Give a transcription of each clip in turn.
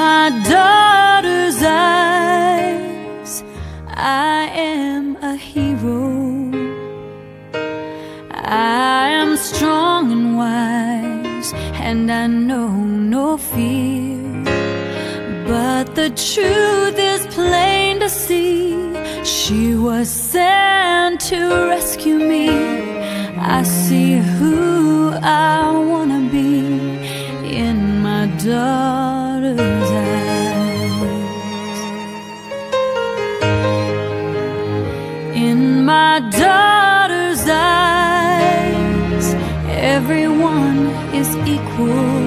my daughter's eyes, I am a hero. I am strong and wise, and I know no fear. But the truth is plain to see, she was sent to rescue me. I see who I wanna be in my daughter's eyes. In my daughter's eyes, everyone is equal.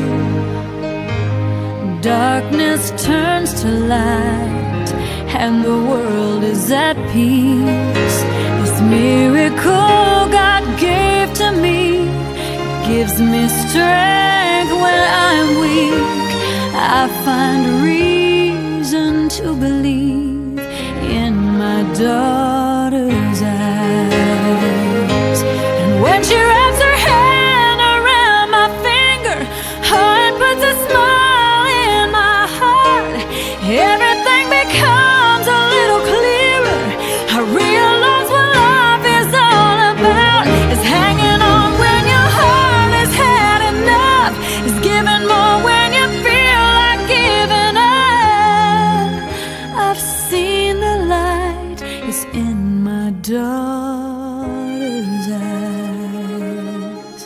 Darkness turns to light, and the world is at peace. This miracle God gave to me gives me strength when I'm weak. I find reason to believe in my daughter's eyes. And when she wraps her hand around my finger, and puts a smile in my heart, everything becomes a little clearer. I realize what life is all about. It's hanging on when your heart has had enough. It's giving more when you feel like giving up. I've seen the light is in my daughter's eyes.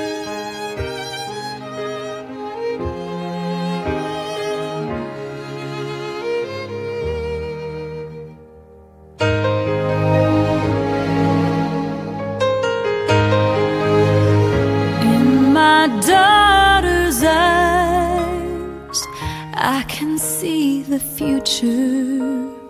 My daughter's eyes, I can see the future,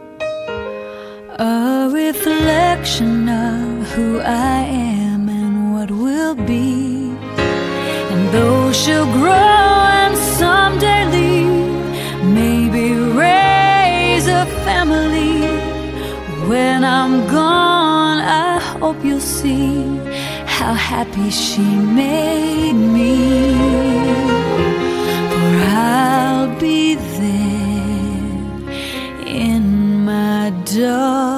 a reflection of who I am and what will be. And though she'll grow and someday leave, maybe raise a family, when I'm gone I hope you'll see how happy she made me. For I'll be there in my daughter's